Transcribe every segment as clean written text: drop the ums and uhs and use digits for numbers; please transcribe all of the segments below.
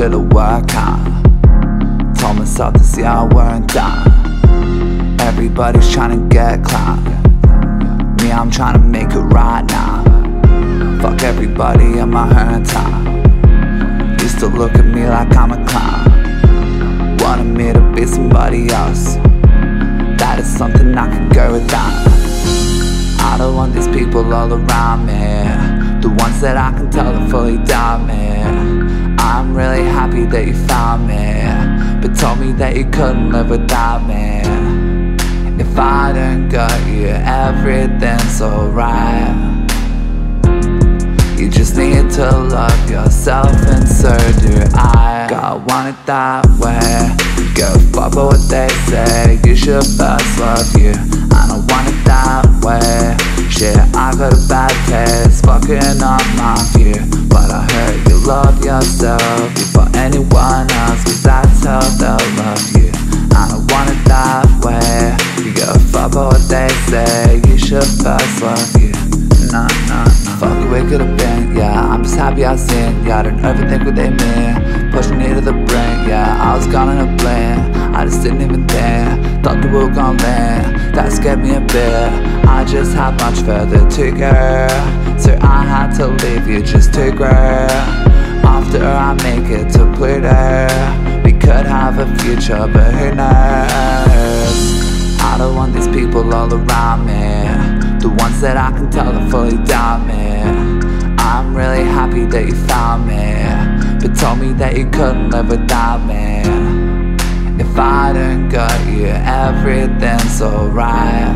should've worked hard. Told myself this year I weren't done. Everybody's trying to get clout. Me, I'm trying to make it right now. Fuck everybody in my hometown. Used to look at me like I'm a clown. Wanted me to be somebody else. That is something I could go without. I don't want these people all around me, the ones that I can tell that fully doubt me. I'm really happy that you found me, but told me that you couldn't live without me. If I don't got you, everything's alright. You just need to love yourself, and so do I. God want it that way. Go fuck what they say. You should first love you. I don't want it that way. Shit, I got a bad taste, fucking up my view. But I heard you love yourself before anyone else, 'cause that's how they'll love you. I don't want it that way. You go fuck what they say. You should first love you. Nah, nah, nah. Fuck the way it could've been, yeah. I'm just happy I seen. Yeah, I don't overthink what they mean. Pushing me to the brink, yeah. I was gone in a blink. I just didn't even think. Thought the world gon' land. That scared me a bit. I just had much further to go, so I had to leave you just to grow. After I make it to Pluto, we could have a future, but who knows? I don't want these people all around me, the ones that I can tell that fully doubt me. I'm really happy that you found me, but told me that you couldn't live without me. If I don't got you, everything's alright.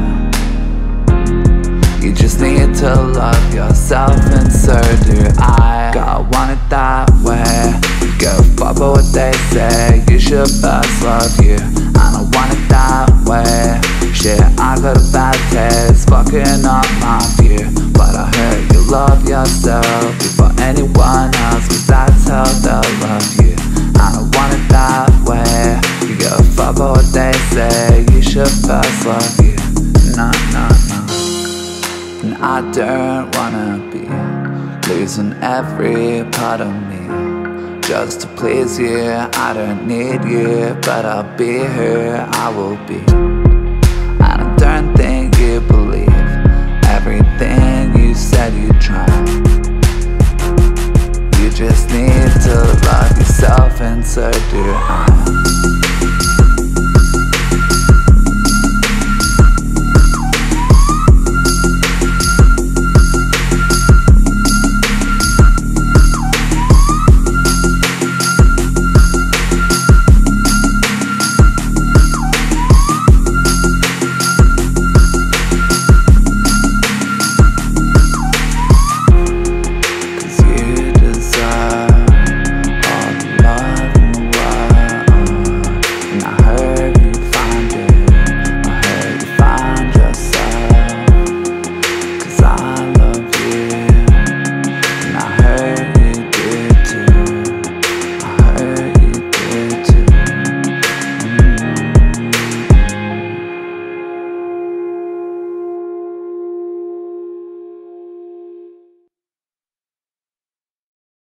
You just need to love yourself, and so do I. God want it that way. Go fuck what they say. You should first love you. I don't want it that way. Shit, I got a bad taste, fucking up my view. But I heard you love yourself before anyone else, 'cause that's how they'll love you. I don't want it that way. You go fuck what they say. You should first love you. Nah, nah, nah. And I don't wanna be losing every part of me just to please you. I don't need you, but I'll be who I will be. And I don't think you believe everything you said you tried. You just need to love yourself, and so do I.